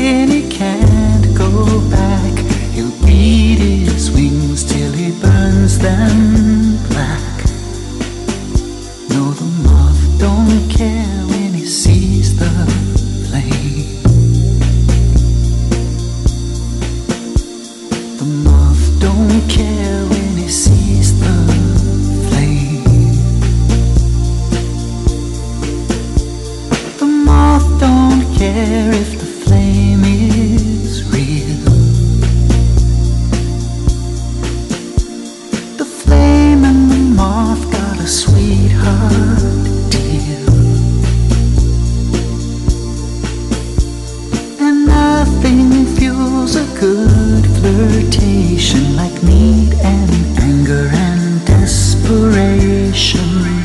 when he can't go back. He'll beat his wings till he burns them black. No, the moth don't care when he sees the flame. The moth don't care when he sees the flame. The moth don't care if the flame is real. The flame and the moth got a sweetheart deal, and nothing fuels a good flirtation like need and anger and desperation.